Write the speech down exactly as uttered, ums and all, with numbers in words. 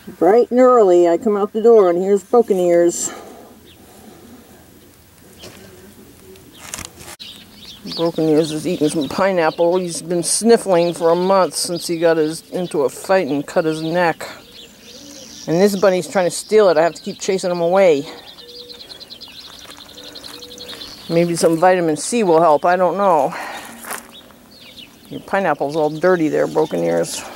Bright and early, I come out the door and here's Broken Ears. Broken Ears is eating some pineapple. He's been sniffling for a month since he got his into a fight and cut his neck. And this bunny's trying to steal it. I have to keep chasing him away. Maybe some vitamin C will help. I don't know. Your pineapple's all dirty there, Broken Ears.